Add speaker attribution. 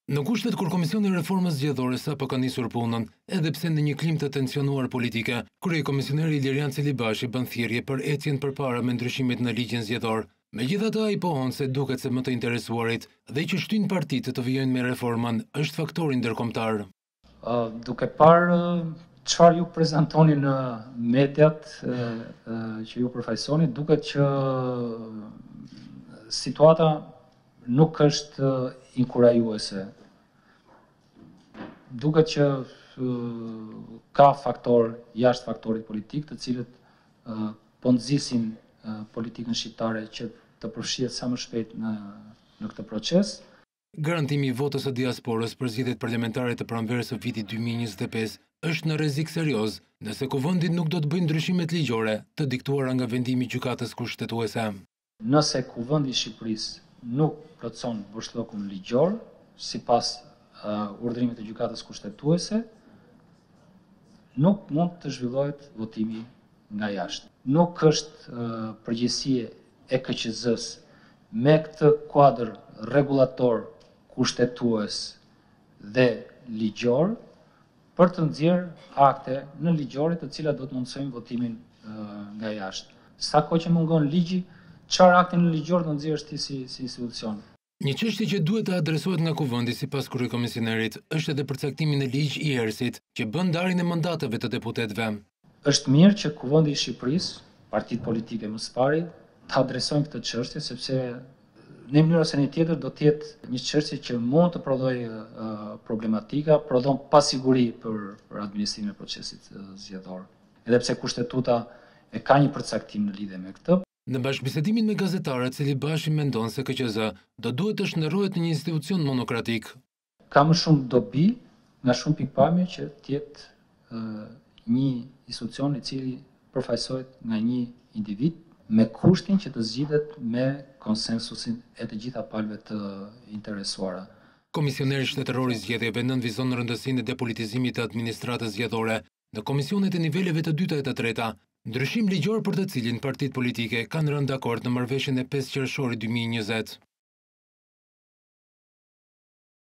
Speaker 1: Në kushtet kur Komisioni i Reformës Zgjedhore sapo ka nisur punën, edhe pse në një klim të tensionuar politike, kryekomisioneri Ilirian Celibashi bën thirrje për ecjen përpara me ndryshimet në ligjin zgjedhor. Megjithatë, ai pohon se duket se më të interesuarit dhe që shtyn partitë të vijojnë me reformën është faktori ndërkombëtar.
Speaker 2: Duke parë çfarë ju prezantoni në mediat që ju përfaqësoni, duket që situata nuk është inkurajuese. Duket që ka faktor jashtë faktorit politik, të cilët po nxisin politikën shqiptare që të përfshihet sa më shpejt në këtë proces.
Speaker 1: Garantimi i votës së diasporës për zgjedhjet parlamentare të pranverës së vitit 2025 është në rrezik serioz, nëse Kuvendi nuk do të bëjë ndryshimet ligjore të diktuara nga vendimi i gjykatës kushtetuese.
Speaker 2: Nëse Kuvendi i Shqipërisë nuk plotëson bërshllokun ligjor sipas urdhërimit të gjykatës kushtetuese, nuk mund të zhvillohet votimi nga jashtë. Nuk është përgjegjësie e KQZ-s me këtë kuadër rregullator, kushtetues dhe ligjor për të nxjerrë akte në ligjore të cilat do të mundsojnë votimin nga jashtë. Sa kohë që mungon ligji, çfarë akte në ligjor do nxjerrësh ti si institucion?
Speaker 1: Një çështje që duhet të adresohet nga Kuvendi sipas kryekomisionerit është edhe përcaktimi në ligj i erësit që bën ndarjen e mandateve të deputetëve.
Speaker 2: Është mirë që Kuvendi i Shqipërisë, partitë politike më së pari, të adresojnë këtë çështje sepse në mënyrë ose në tjetër do të jetë një çështje që mund të prodhojë problematika, prodhon pasiguri për administrimin e procesit zgjedhor. Edhe pse kushtetuta e ka një përcaktim në lidhje me këtë.
Speaker 1: Në bashkëbisedimin me gazetarët, Celibashi mendon se KQZ do duhet të shndërrohet në një institucion monokratik.
Speaker 2: Ka më shumë dobi nga shumë pikpamje që të jetë një institucion i cili përfaqësohet nga një individ me kushtin që të zgjidhet me konsensusin e të gjitha palëve të interesuara.
Speaker 1: Komisioneri shtetëror i zgjedhjeve nënvizon rëndësinë e depolitizimit të administratës zgjedhore në komisionet e niveleve të dyta e të treta, ndryshim ligjor për të cilin partitë politike kanë rënë dakord në marrëveshjen e 5 qershorit 2020.